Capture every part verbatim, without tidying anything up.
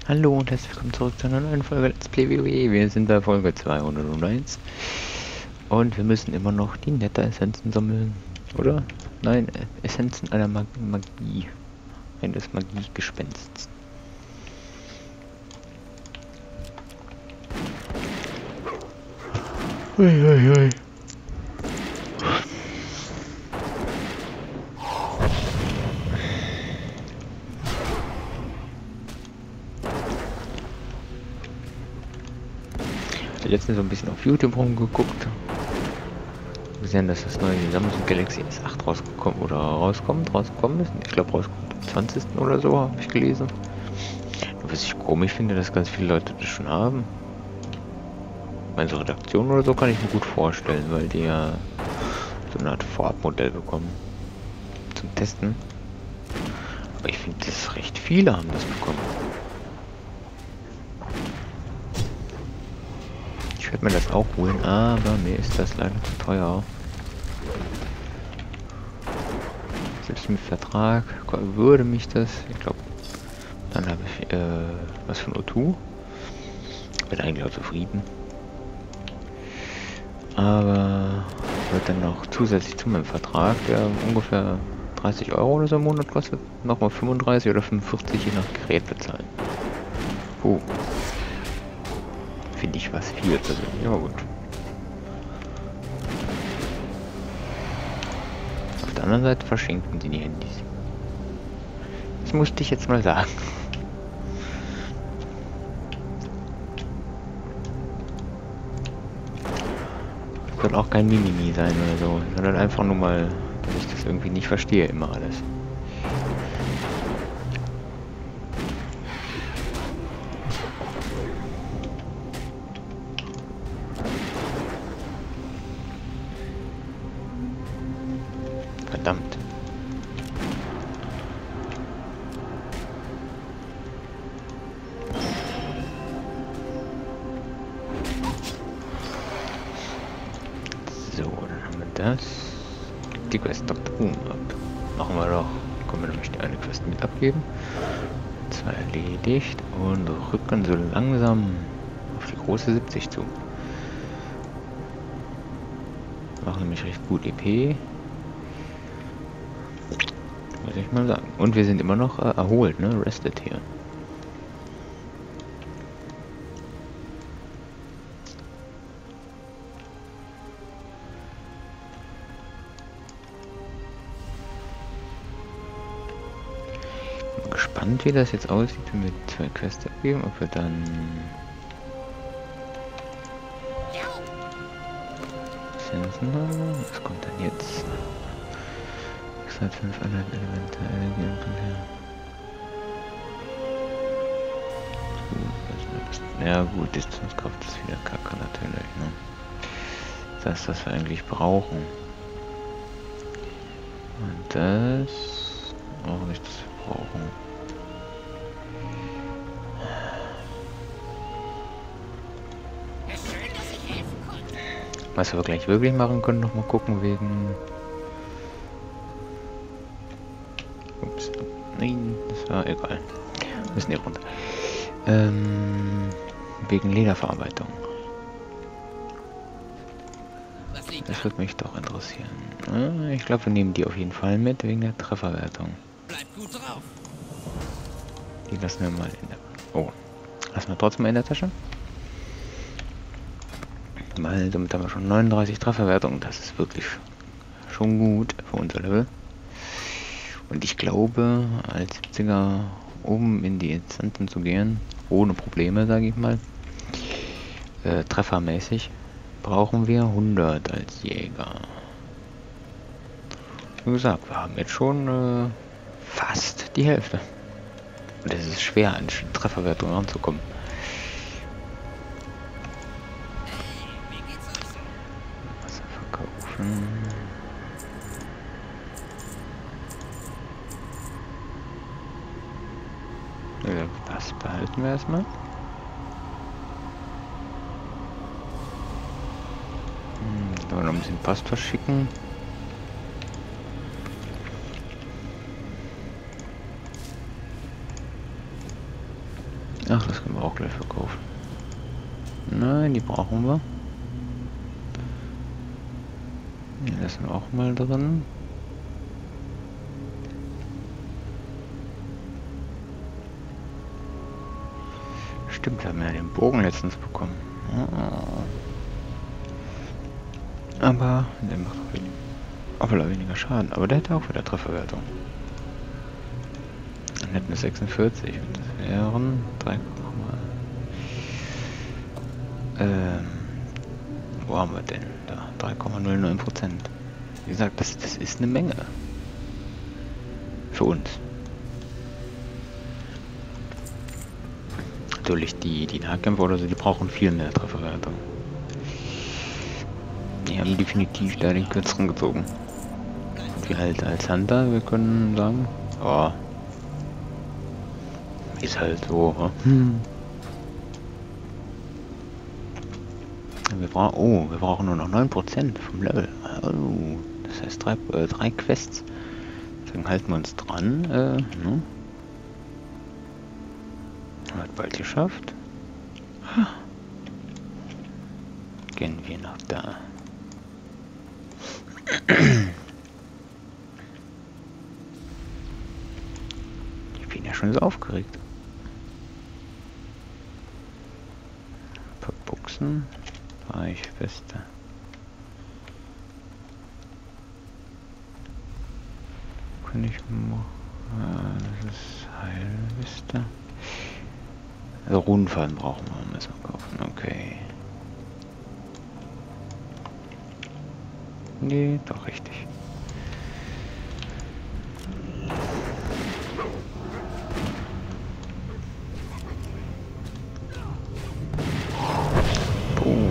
Hallo und herzlich willkommen zurück zu einer neuen Folge Let's Play WoW. Wir sind bei Folge zweihunderteins und wir müssen immer noch die Nether-Essenzen sammeln, oder? Nein, Essenzen einer Mag Magie, eines Magiegespensts. Ui, ui, ui. Letztens so ein bisschen auf YouTube rumgeguckt. Gesehen, dass das neue Samsung Galaxy S acht rausgekommen oder rauskommt, rausgekommen ist. Ich glaube rauskommt am zwanzigsten oder so, habe ich gelesen. Was ich komisch finde, dass ganz viele Leute das schon haben. Meine so Redaktion oder so kann ich mir gut vorstellen, weil die ja so eine Art Vorabmodell bekommen zum Testen. Aber ich finde, dass recht viele haben das bekommen. Ich werde mir das auch holen, aber mir ist das leider zu teuer. Selbst mit Vertrag würde mich das, ich glaube, dann habe ich äh, was von O zwei. Bin eigentlich auch zufrieden. Aber wird dann noch zusätzlich zu meinem Vertrag, der ungefähr dreißig Euro oder so im Monat kostet, nochmal fünfunddreißig oder fünfundvierzig je nach Gerät bezahlen. Puh. Finde ich was viel persönlich, aber gut. Auf der anderen Seite verschenken die die Handys. Das musste ich jetzt mal sagen. Das soll auch kein Mimimi sein oder so, sondern einfach nur mal, dass ich das irgendwie nicht verstehe immer alles. Verdammt. So, dann haben wir das. Die Quest Doktor Boom ab. Machen wir doch. Können wir nämlich die eine Quest mit abgeben. Zwei erledigt und rücken so langsam auf die große siebzig zu. Machen nämlich recht gut E P. Muss ich mal sagen. Und wir sind immer noch äh, erholt, ne? Rested hier. Bin gespannt, wie das jetzt aussieht, wenn wir zwei Quests abgeben, ob wir dann Essenzen haben. Was kommt dann jetzt? Seit fünf Einheit Elemente ja gut, Distanzkraft ist wieder kacke natürlich, ne? Das ist das, was wir eigentlich brauchen. Und das auch nicht, das wir brauchen. Was wir gleich wirklich machen können, noch mal gucken wegen. Ups, nein, das war egal. Wir müssen hier runter. Ähm, wegen Lederverarbeitung. Das würde mich doch interessieren. Ich glaube, wir nehmen die auf jeden Fall mit wegen der Trefferwertung. Bleibt gut drauf. Die lassen wir mal in der. Oh, lassen wir trotzdem mal in der Tasche. Weil damit haben wir schon neununddreißig Trefferwertung. Das ist wirklich schon gut für unser Level. Und ich glaube, als siebziger oben in die Essenzen zu gehen, ohne Probleme, sage ich mal, äh, treffermäßig, brauchen wir hundert als Jäger. Wie gesagt, wir haben jetzt schon äh, fast die Hälfte. Und es ist schwer, an Trefferwertung ranzukommen. Wasser verkaufen. Das behalten wir erstmal. Hm, da noch ein bisschen Post verschicken. Ach, das können wir auch gleich verkaufen. Nein, die brauchen wir. Die lassen wir auch mal drin. Stimmt, wir haben ja den Bogen letztens bekommen. Aber der macht auch weniger, aber weniger Schaden. Aber der hätte auch wieder Trefferwertung. Dann hätten wir sechsundvierzig und das wären drei. Ähm, wo haben wir denn? Da, drei Komma null neun Prozent. Wie gesagt, das, das ist eine Menge. Für uns. Natürlich, die, die Nahkämpfer oder so, die brauchen viel mehr Trefferwertung. Die haben definitiv da den kürzeren gezogen. Und wir halt als Hunter, wir können sagen, oh, ist halt so. Hm. Wir brauchen, oh, wir brauchen nur noch neun Prozent vom Level. Oh, das heißt drei, äh, drei Quests. Deswegen halten wir uns dran. Äh, ne? Hat bald geschafft. Ha. Gehen wir nach da. Ich bin ja schon so aufgeregt. Ein paar Buchsen. Reichfeste. Kann ich machen. Das ist Heilweste. Also Runenfaden brauchen wir, müssen wir kaufen. Okay. Nee, doch richtig. Boom.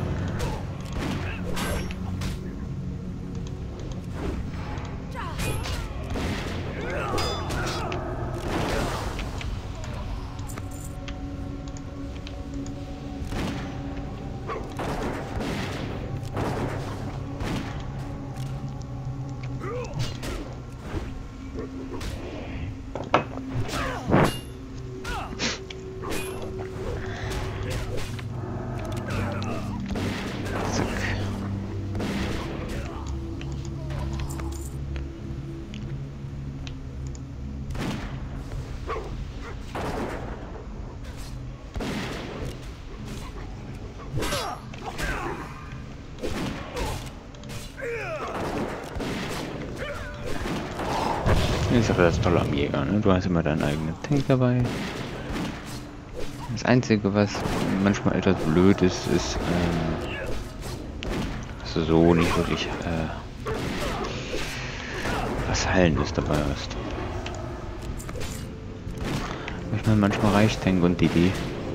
Das ist aber das Tolle am Jäger, ne? Du hast immer deinen eigenen Tank dabei. Das Einzige, was manchmal etwas blöd ist, ist, ähm, dass du so nicht wirklich äh, was Heilendes dabei hast. Ich meine, manchmal reicht Tank und D D.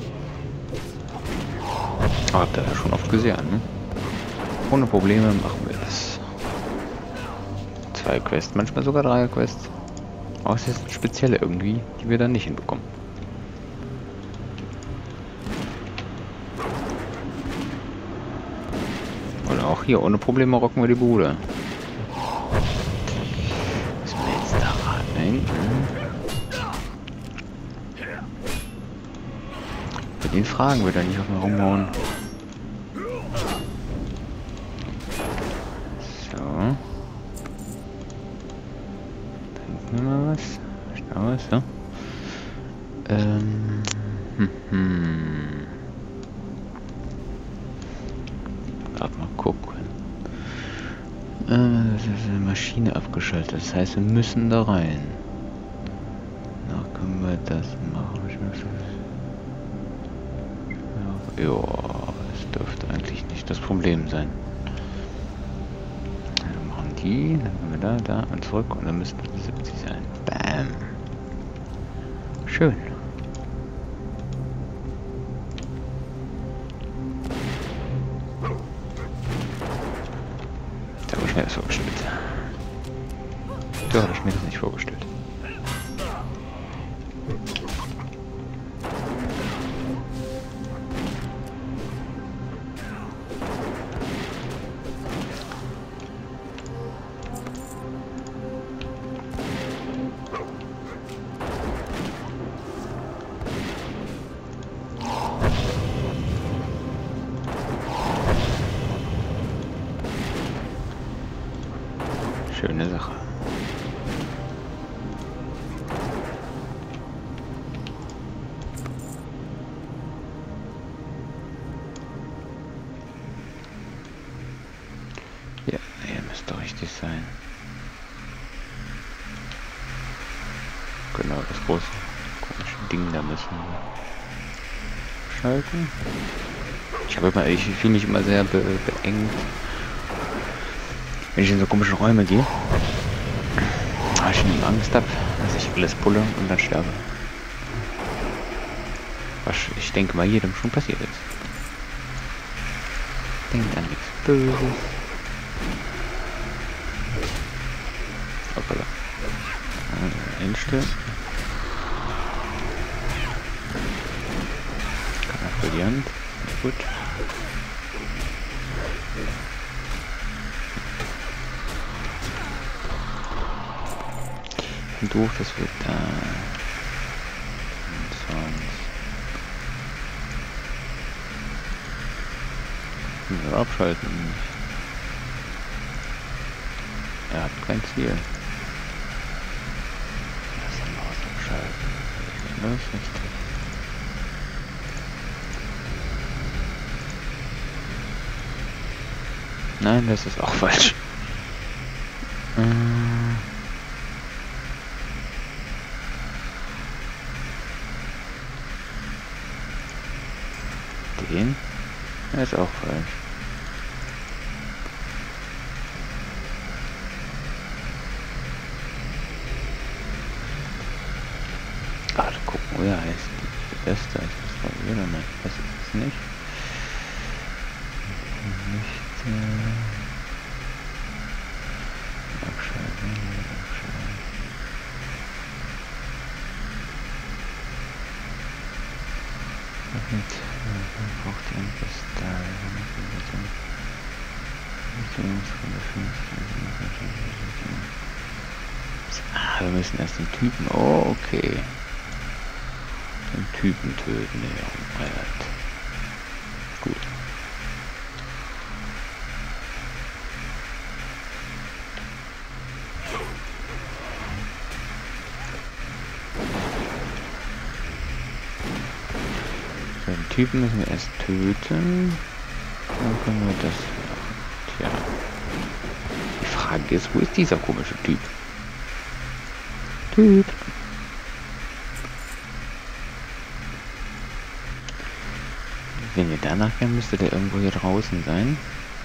Aber habt ihr ja schon oft gesehen, ne? Ohne Probleme machen wir das. Zwei Quests, manchmal sogar drei Quests. Aber es ist spezielle irgendwie, die wir dann nicht hinbekommen. Und auch hier ohne Probleme rocken wir die Bude. Müssen wir jetzt da rein? Bei den Fragen wird er nicht auf den rumhauen. So. Trinken wir mal was. Schau was, so. Ähm. Hm, hm. Gerade mal gucken. Äh, das ist eine Maschine abgeschaltet. Das heißt, wir müssen da rein. Na, können wir das machen? Ich muss das... Ja, das dürfte eigentlich nicht das Problem sein. Dann machen die, dann können wir da, da und zurück und dann müssen wir siebzig sein. Bam. Schön. Da habe ich mir das vorgestellt. Da habe ich mir das nicht vorgestellt. Schöne Sache. Ja, hier müsste richtig sein. Genau, das große komische Ding da müssen wir schalten. Ich habe immer, ich fühle mich immer sehr be beengt, wenn ich in so komische Räume gehe. Weil ich schon Angst habe, dass ich alles pulle und dann sterbe. Was ich denke mal jedem schon passiert ist. Denkt an nichts Böses. Hoppala. Einstellen. Kann man verlieren. Gut. Und doof, das wird da. Und sonst. Können wir abschalten. Er hat kein Ziel. Das haben wir ausgeschalten. Das ist richtig. Nein, das ist auch falsch. Äh Den? Der ist auch falsch. Gerade gucken, wo er heißt. Das da ist das von mir oder nicht? Das ist es nicht. Nicht äh abschalten, abschalten. Mit braucht ihr ein Kristall. Ah, wir müssen erst den Typen. Oh, okay. Den Typen töten, der umreiert. Gut. Den Typen müssen wir erst töten. Dann können wir das machen. Tja. Die Frage ist, wo ist dieser komische Typ? Typ. Wenn ihr danach gehen, müsste der irgendwo hier draußen sein.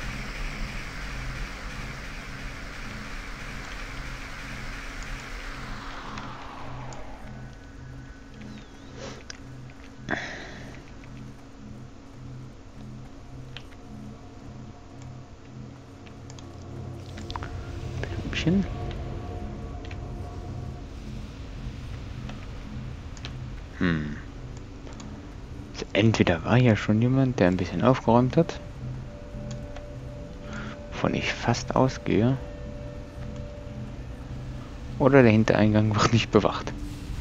Blümchen. Hm. Also entweder war ja schon jemand, der ein bisschen aufgeräumt hat, wovon ich fast ausgehe, oder der Hintereingang wird nicht bewacht.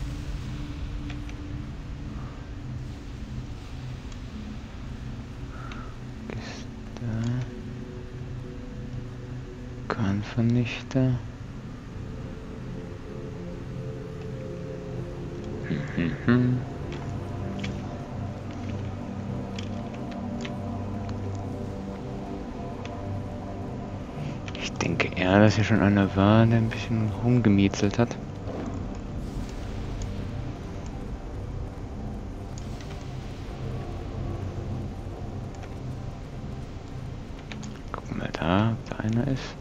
Vernichter. Hm, hm, hm. Ich denke eher, dass hier schon einer war, der ein bisschen rumgemiezelt hat. Gucken wir da, ob da einer ist.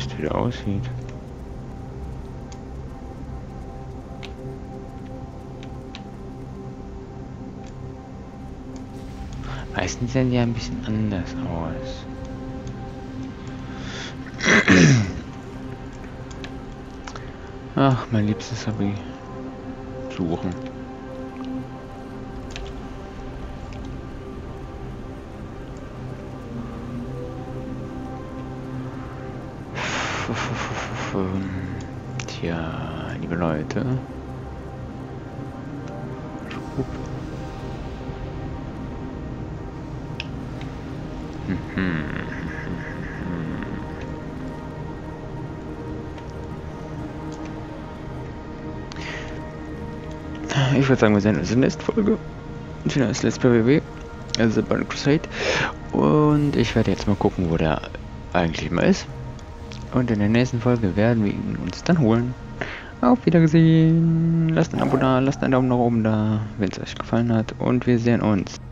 Kiste wieder aussieht. Meistens sehen die ja ein bisschen anders aus. Ach, mein liebstes Hobby. Suchen. Tja, liebe Leute. Ich würde sagen, wir sehen uns in der nächsten Folge. Das Let's Play W W, also Burning Crusade. Und ich werde jetzt mal gucken, wo der eigentlich mal ist. Und in der nächsten Folge werden wir ihn uns dann holen. Auf Wiedersehen. Lasst ein Abo da, lasst einen Daumen nach oben da, wenn es euch gefallen hat. Und wir sehen uns.